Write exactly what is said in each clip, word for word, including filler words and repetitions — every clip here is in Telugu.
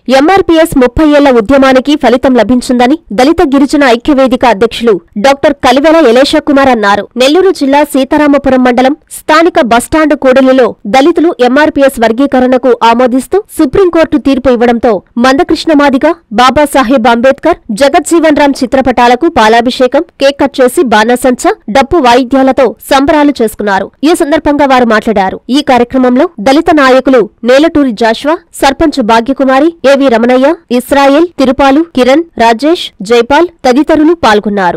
ఎంఆర్పీఎస్ ముప్పై ఏళ్ల ఉద్యమానికి ఫలితం లభించిందని దళిత గిరిజన ఐక్యవేదిక అధ్యక్షులు డాక్టర్ కలివెల ఎలేషకుమార్ అన్నారు. నెల్లూరు జిల్లా సీతారామపురం మండలం స్థానిక బస్టాండ్ కూడలిలో దళితులు ఎంఆర్పీఎస్ వర్గీకరణకు ఆమోదిస్తూ సుప్రీంకోర్టు తీర్పు ఇవ్వడంతో మందకృష్ణ మాదిగ, బాబాసాహెబ్ అంబేద్కర్, జగజ్జీవన్ రామ్ చిత్రపటాలకు పాలాభిషేకం, కేక్ కట్ చేసి బాణసంచ, డప్పు వాయిద్యాలతో సంబరాలు చేసుకున్నారు. ఈ సందర్భంగా వారు మాట్లాడారు. ఈ కార్యక్రమంలో దళిత నాయకులు నేలటూరి జాషువా, సర్పంచ్ భాగ్యకుమారి, ఏవి రమణయ్య, ఇస్రాయేల్, తిరుపాలు, కిరణ్, రాజేష్, జైపాల్ తదితరులు పాల్గొన్నారు.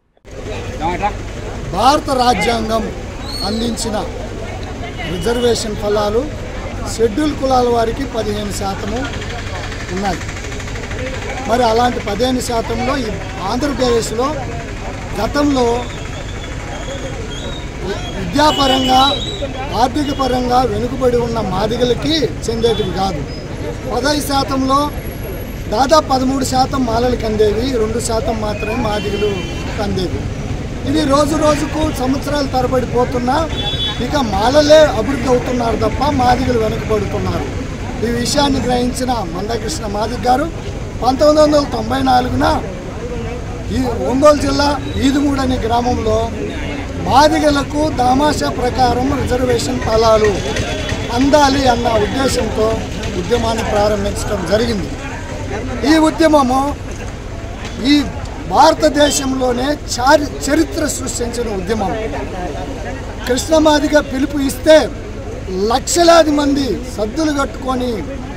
భారత రాజ్యాంగం అందించిన రిజర్వేషన్ ఫలాలు షెడ్యూల్ కులాల వారికి పదిహేను శాతము ఉన్నాయి. మరి అలాంటి పదిహేను శాతంలో ఈ ఆంధ్రప్రదేశ్లో గతంలో విద్యాపరంగా ఆర్థిక పరంగా వెనుకబడి ఉన్న మాదిగలకి చెందేటివి కాదు. పదహైదు శాతంలో దాదాపు పదమూడు శాతం మాలలకు అందేవి, రెండు శాతం మాత్రమే మాదిగలు అందేవి. ఇది రోజు రోజుకు సంవత్సరాల తరబడి పోతున్నా ఇక మాలలే అభివృద్ధి అవుతున్నారు తప్ప మాదిగలు వెనుకబడుతున్నారు. ఈ విషయాన్ని గ్రహించిన మందకృష్ణ మాదిగ గారు పంతొమ్మిది వందల తొంభై నాలుగున ఈ ఒంగోలు జిల్లా ఈదుమూడు అనే గ్రామంలో మాదిగలకు దామాషా ప్రకారం రిజర్వేషన్ ఫలాలు అందాలి అన్న ఉద్దేశంతో ఉద్యమాన్ని ప్రారంభించడం జరిగింది. ఈ ఉద్యమము ఈ భారతదేశంలోనే చారి చరిత్ర సృష్టించిన ఉద్యమం. కృష్ణమాదిగ పిలుపు ఇస్తే లక్షలాది మంది సద్దులు కట్టుకొని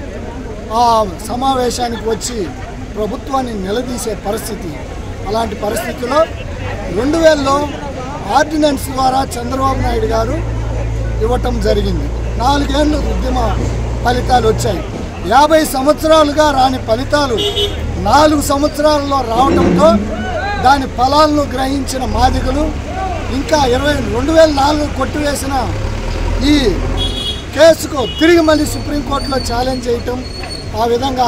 ఆ సమావేశానికి వచ్చి ప్రభుత్వాన్ని నిలదీసే పరిస్థితి. అలాంటి పరిస్థితిలో రెండు వేలలో ఆర్డినెన్స్ ద్వారా చంద్రబాబు నాయుడు గారు ఇవ్వటం జరిగింది. నాలుగేళ్ళు ఉద్యమ ఫలితాలు వచ్చాయి. యాభై సంవత్సరాలుగా రాని ఫలితాలు నాలుగు సంవత్సరాలలో రావడంతో దాని ఫలాలను గ్రహించిన మాదిగలు ఇంకా ఇరవై రెండు వేల నాలుగు కొట్టివేసిన ఈ కేసుకు తిరిగి మళ్ళీ సుప్రీంకోర్టులో ఛాలెంజ్ చేయటం, ఆ విధంగా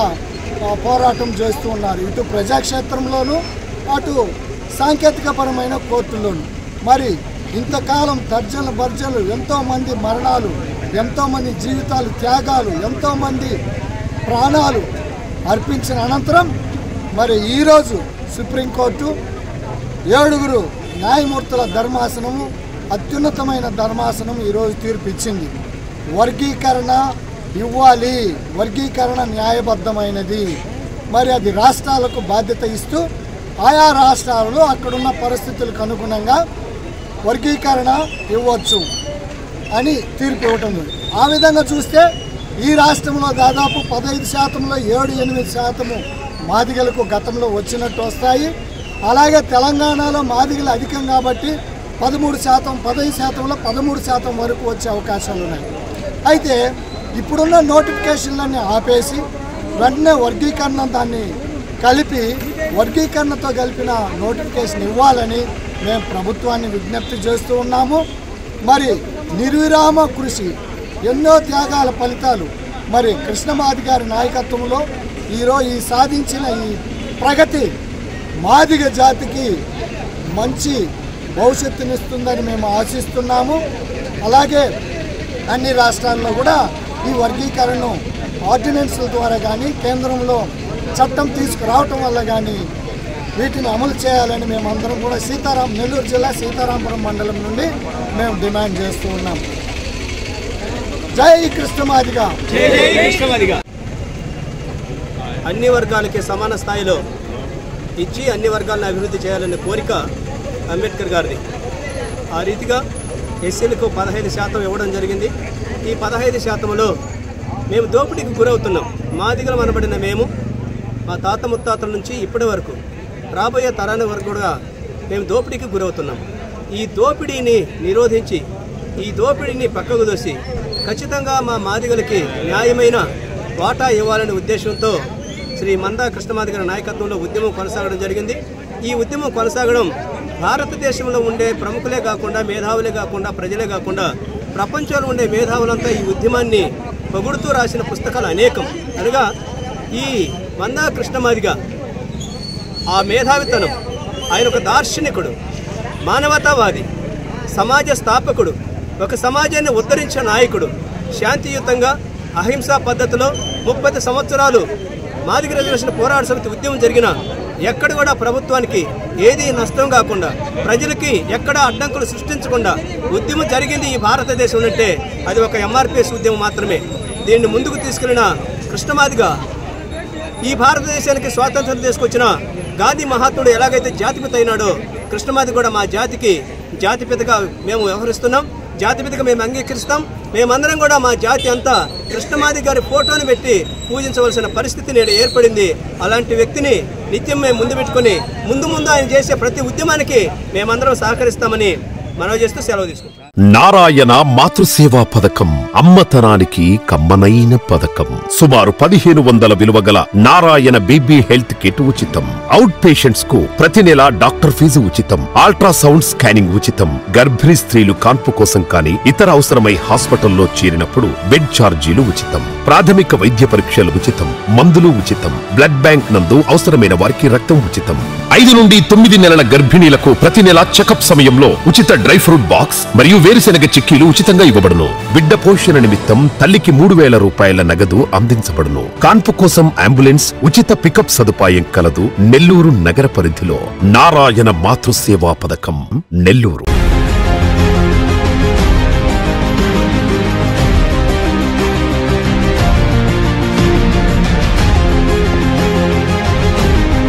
పోరాటం చేస్తూ ఉన్నారు. ఇటు ప్రజాక్షేత్రంలోనూ అటు సాంకేతికపరమైన కోర్టుల్లోనూ. మరి ఇంతకాలం తర్జనలు భర్జనలు, ఎంతోమంది మరణాలు, ఎంతోమంది జీవితాలు త్యాగాలు, ఎంతోమంది ప్రాణాలు అర్పించిన అనంతరం మరి ఈరోజు సుప్రీంకోర్టు ఏడుగురు న్యాయమూర్తుల ధర్మాసనము, అత్యున్నతమైన ధర్మాసనం ఈరోజు తీర్పు ఇచ్చింది. వర్గీకరణ ఇవ్వాలి, వర్గీకరణ న్యాయబద్ధమైనది. మరి అది రాష్ట్రాలకు బాధ్యత ఇస్తూ ఆయా రాష్ట్రాలలో అక్కడున్న పరిస్థితులకు అనుగుణంగా వర్గీకరణ ఇవ్వచ్చు అని తీర్పు ఇవ్వటం. ఆ విధంగా చూస్తే ఈ రాష్ట్రంలో దాదాపు పదహైదు శాతంలో ఏడు ఎనిమిది శాతము మాదిగలకు గతంలో వచ్చినట్టు వస్తాయి. అలాగే తెలంగాణలో మాదిగలు అధికం కాబట్టి పదమూడు శాతం పదహైదు శాతంలో పదమూడు శాతం వరకు వచ్చే అవకాశాలు ఉన్నాయి. అయితే ఇప్పుడున్న నోటిఫికేషన్లన్నీ ఆపేసి వెంటనే వర్గీకరణ దాన్ని కలిపి వర్గీకరణతో కలిపిన నోటిఫికేషన్ ఇవ్వాలని మేము ప్రభుత్వాన్ని విజ్ఞప్తి చేస్తూ ఉన్నాము. మరి నిర్విరామ కృషి, ఎన్నో త్యాగాల ఫలితాలు మరి కృష్ణమాది గారి నాయకత్వంలో ఈరోజు ఈ సాధించిన ఈ ప్రగతి మాదిగ జాతికి మంచి భవిష్యత్తునిస్తుందని మేము ఆశిస్తున్నాము. అలాగే అన్ని రాష్ట్రాల్లో కూడా ఈ వర్గీకరణను ఆర్డినెన్స్ల ద్వారా కానీ కేంద్రంలో చట్టం తీసుకురావటం వల్ల కానీ వీటిని అమలు చేయాలని మేమందరం కూడా సీతారాం నెల్లూరు జిల్లా సీతారామపురం మండలం నుండి మేము డిమాండ్ చేస్తూ ఉన్నాం. జై కృష్ణమాదిగ. అన్ని వర్గాలకి సమాన స్థాయిలో ఇచ్చి అన్ని వర్గాలను అభివృద్ధి చేయాలనే కోరిక అంబేద్కర్ గారిది. ఆ రీతిగా ఎస్సీలకు పదహైదు శాతం ఇవ్వడం జరిగింది. ఈ పదహైదు శాతంలో మేము దోపిడీకి గురవుతున్నాం. మాదిగలు అనబడిన మేము మా తాత ముత్తాతల నుంచి ఇప్పటి వరకు రాబోయే తరాల వరకు కూడా మేము దోపిడీకి గురవుతున్నాం. ఈ దోపిడీని నిరోధించి ఈ దోపిడీని పక్కకు దోసి ఖచ్చితంగా మా మాదిగలకి న్యాయమైన వాటా ఇవ్వాలనే ఉద్దేశంతో శ్రీ మందా కృష్ణమాది గారి నాయకత్వంలో ఉద్యమం కొనసాగడం జరిగింది. ఈ ఉద్యమం కొనసాగడం భారతదేశంలో ఉండే ప్రముఖులే కాకుండా మేధావులే కాకుండా ప్రజలే కాకుండా ప్రపంచంలో ఉండే మేధావులంతా ఈ ఉద్యమాన్ని పొగుడుతూ రాసిన పుస్తకాలు అనేకం. అనగా ఈ మందా కృష్ణమాదిగా ఆ మేధావితనం, ఆయన ఒక దార్శనికుడు, మానవతావాది, సమాజ స్థాపకుడు, ఒక సమాజాన్ని ఉద్ధరించే నాయకుడు, శాంతియుతంగా అహింసా పద్ధతిలో ముప్పై సంవత్సరాలు మాదిగ రిజర్వేషన్ పోరాట సమితి ఉద్యమం జరిగిన ఎక్కడ కూడా ప్రభుత్వానికి ఏది నష్టం కాకుండా ప్రజలకి ఎక్కడ అడ్డంకులు సృష్టించకుండా ఉద్యమం జరిగింది ఈ భారతదేశం అంటే అది ఒక ఎంఆర్పిఎస్ ఉద్యమం మాత్రమే. దీన్ని ముందుకు తీసుకెళ్లిన కృష్ణమాదిగ ఈ భారతదేశానికి స్వాతంత్రం తీసుకొచ్చిన గాంధీ మహాత్ముడు ఎలాగైతే జాతిపిత అయినాడో కృష్ణమాదిగ కూడా మా జాతికి జాతిపితగా మేము వ్యవహరిస్తున్నాం. జాతిపితగా మేము అంగీకరిస్తాం. మేమందరం కూడా మా జాతి అంతా కృష్ణమాదిగ గారి ఫోటోని పెట్టి పూజించవలసిన పరిస్థితి నేడు ఏర్పడింది. అలాంటి వ్యక్తిని నిత్యం మేము ముందు పెట్టుకుని ముందు ముందు ఆయన చేసే ప్రతి ఉద్యమానికి మేమందరం సహకరిస్తామని మనవి చేస్తూ సెలవు తీసుకుంటాం. నారాయణ మాతృసేవా పథకం అమ్మతనానికి కమ్మనైన పథకం. సుమారు పదిహేను వందల విలువ గల నారాయణ బేబీ హెల్త్ కిట్ ఉచితం. అవుట్ పేషెంట్స్ కు ప్రతి నెల డాక్టర్ ఫీజు ఉచితం. అల్ట్రాసౌండ్ స్కానింగ్ ఉచితం. గర్భిణీ స్త్రీలు కాన్పు కోసం కానీ ఇతర అవసరమై హాస్పిటల్లో చేరినప్పుడు బెడ్ ఛార్జీలు ఉచితం. ప్రాథమిక వైద్య పరీక్షలు ఉచితం. మందులు ఉచితం. బ్లడ్ బ్యాంక్ నందు అవసరమైన వారికి రక్తం ఉచితం. ఐదు నుండి తొమ్మిది నెలల గర్భిణీలకు ప్రతి నెల చెకప్ సమయంలో ఉచిత డ్రై ఫ్రూట్ బాక్స్ మరియు వేరుశెనగ చిక్కీలు ఉచితంగా ఇవ్వబడును. బిడ్డ పోషణ నిమిత్తం తల్లికి మూడు వేల రూపాయల నగదు అందించబడును. కాన్పు కోసం అంబులెన్స్ ఉచిత పికప్ సదుపాయం కలదు. నెల్లూరు నగర పరిధిలో నారాయణ మాతృసేవా పథకం నెల్లూరు.